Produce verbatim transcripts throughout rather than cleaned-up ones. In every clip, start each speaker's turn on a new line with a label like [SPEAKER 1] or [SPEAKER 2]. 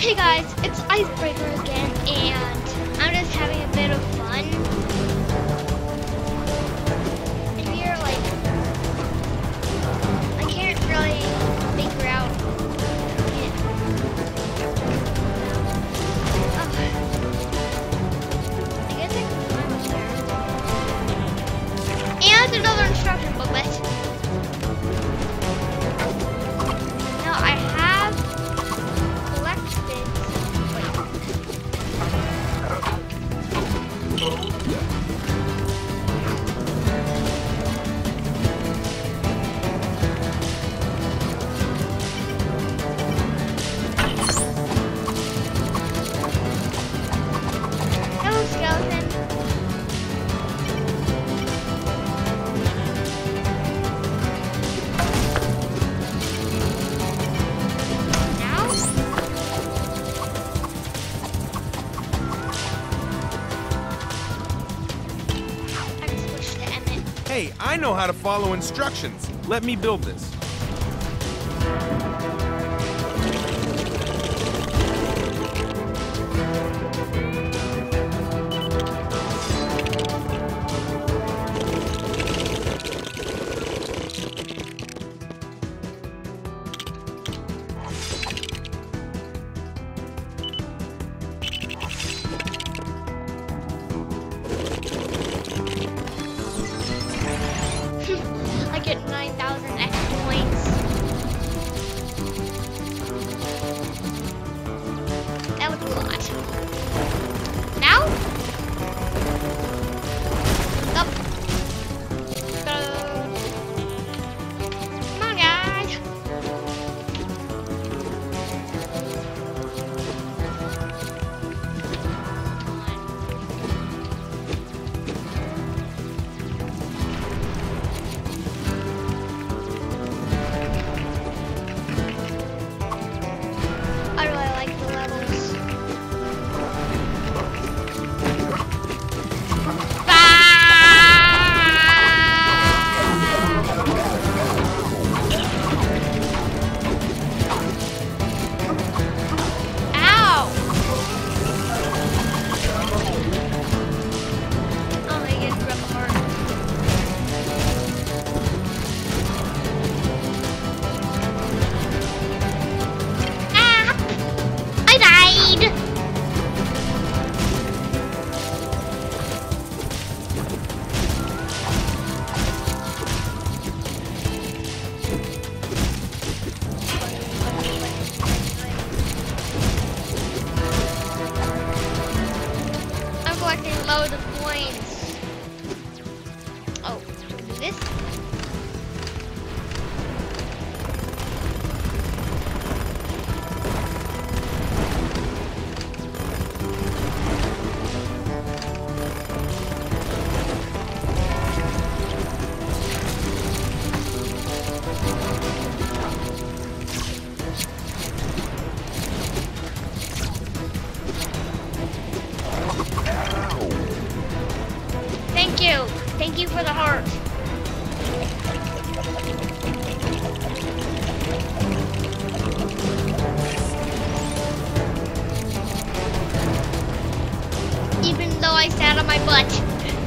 [SPEAKER 1] Hey guys, it's Icebreaker again, and I'm just having a bit of fun. And we're like, I can't really figure out. Yeah. Oh. I guess I can climb up there. And another instruction booklet. Now I have collected. Hello, skeleton.
[SPEAKER 2] Hey, I know how to follow instructions. Let me build this.
[SPEAKER 1] nine thousand X points. That was a lot. Now? Up. Go. Come on, guys. Collecting loads of coins. Oh, do this. Thank you. Thank you for the heart. Even though I sat on my butt.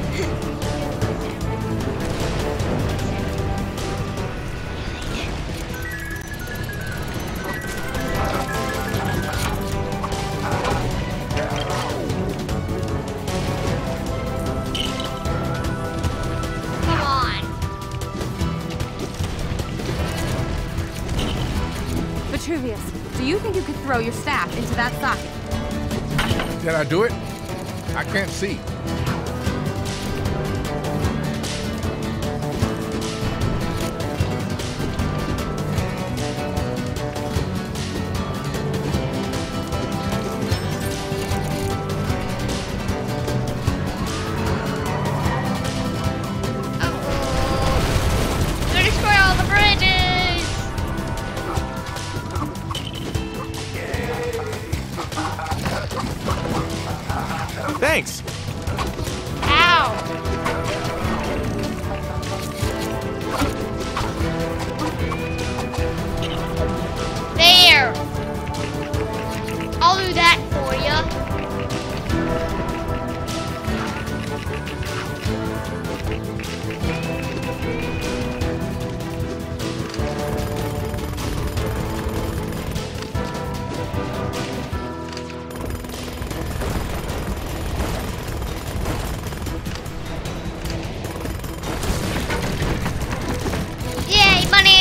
[SPEAKER 3] Vitruvius, do you think you could throw your staff into that socket?
[SPEAKER 4] Did I do it? I can't see.
[SPEAKER 2] Thanks.
[SPEAKER 1] Ow. There. All Yay, money!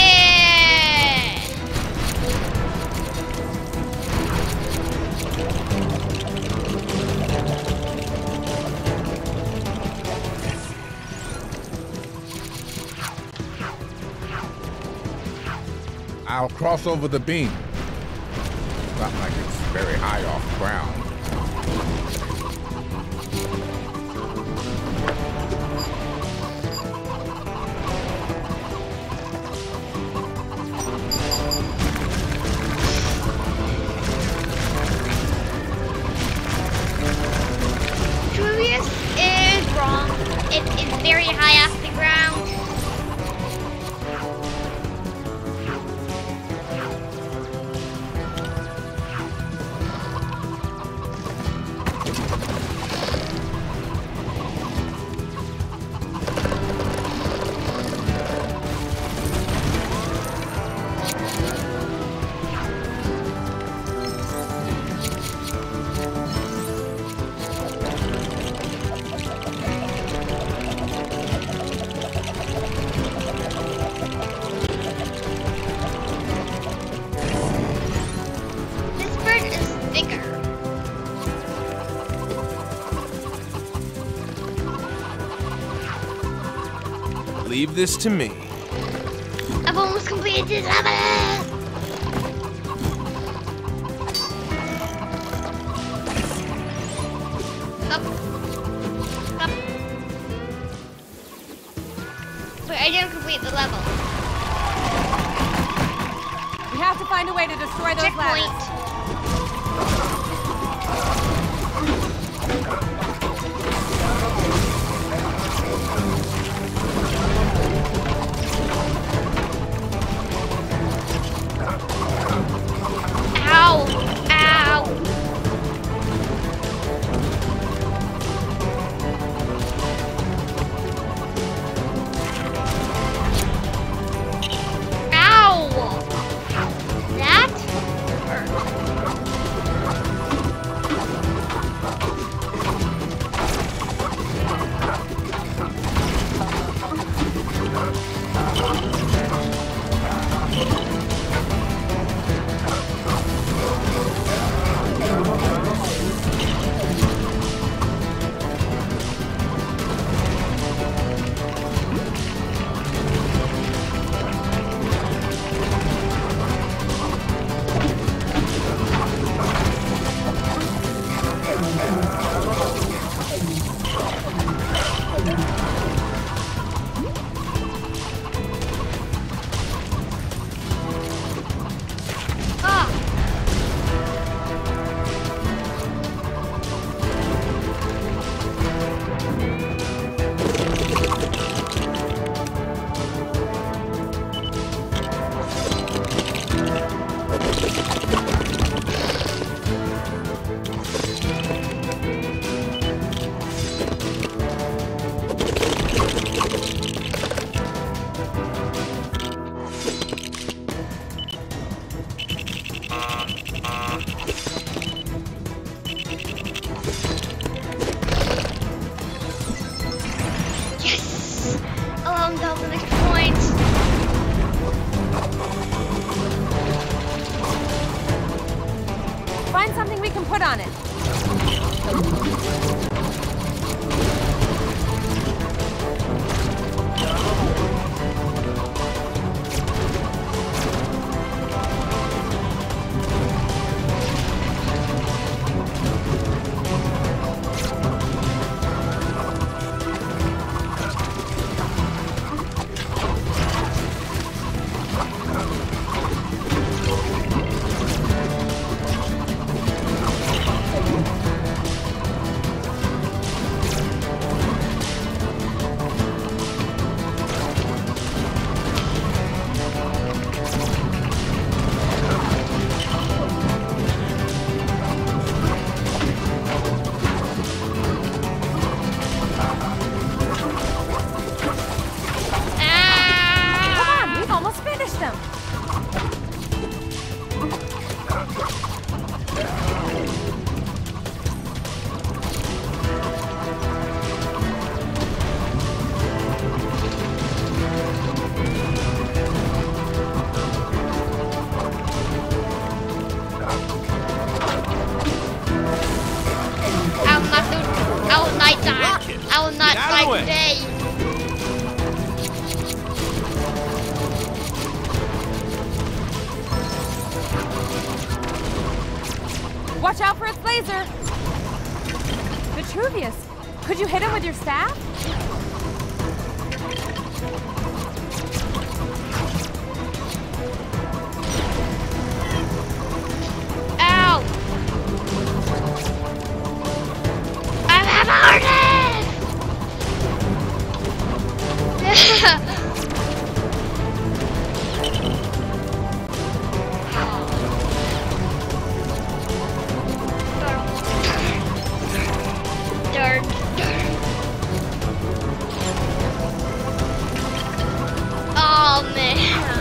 [SPEAKER 4] I'll cross over the beam. It's not like it's very high off the ground.
[SPEAKER 1] Curious is wrong. It is very high off the ground. This bird is bigger.
[SPEAKER 2] Leave this to me.
[SPEAKER 1] I've almost completed this level. Up. Up. But I didn't complete the level.
[SPEAKER 3] We have to find a way to destroy those ladders.
[SPEAKER 1] Checkpoint. Ow! Ow! Ow! That hurt. Ah! Yes! Allow him to help the next point.
[SPEAKER 3] Find something we can put on it.
[SPEAKER 1] No, not
[SPEAKER 2] Get out of
[SPEAKER 1] like
[SPEAKER 2] the way.
[SPEAKER 1] today.
[SPEAKER 3] Watch out for its laser! Vitruvius, could you hit him with your staff?
[SPEAKER 1] Ow! I'm hammered! Darn. Oh man.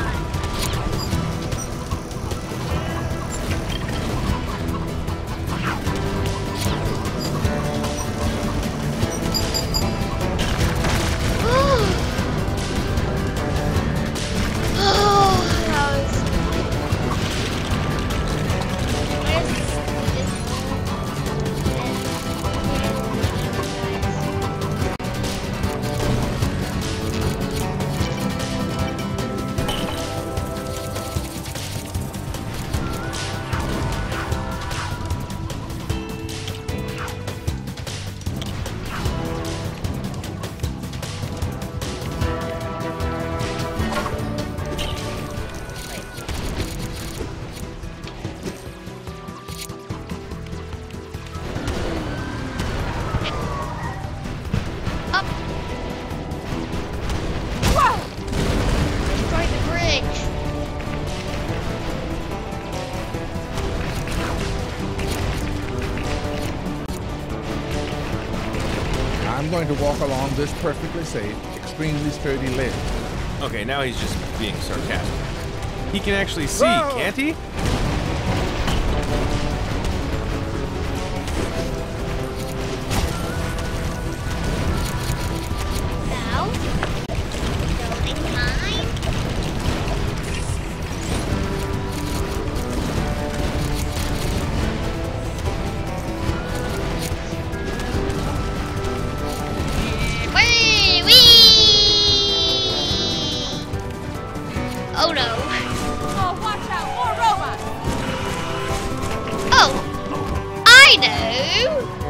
[SPEAKER 4] I'm going to walk along this perfectly safe, extremely sturdy ledge.
[SPEAKER 2] Okay, now he's just being sarcastic. He can actually see,
[SPEAKER 4] Whoa.
[SPEAKER 2] can't he?
[SPEAKER 1] Now, building time. Wee wee! Oh no!
[SPEAKER 3] Oh, watch out, more robots!
[SPEAKER 1] Oh, I know.